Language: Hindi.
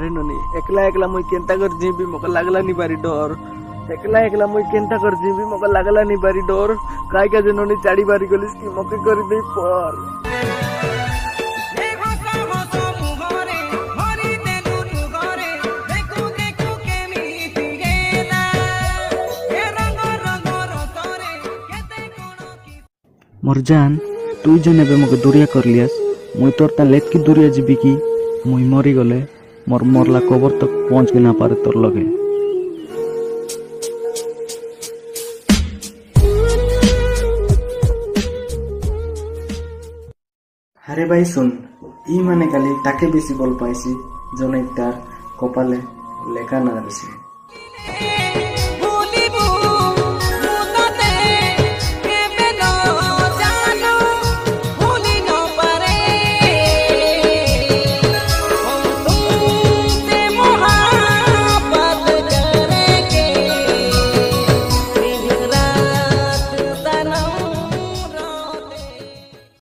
पारिननी एकला एकला मुई केंता कर जीबी मका लागला नी बारी डर एकला एकला मुई केंता कर जीबी मका लागला नी बारी डर काय का जननी चाड़ी बारी गलिस की मके कर दे पर मोर जान तू जन एबे मके दूरिया कर लियास मुई तोर ता लेत की दूरिया जीबी की मुई मरी गले मोर मरला कबर तक पहुंच के ना पारे तोर लगे। अरे भाई सुन ई माने खाली ताके बेसी बल पाइसी जने तार कपाले लेखा ना रसे।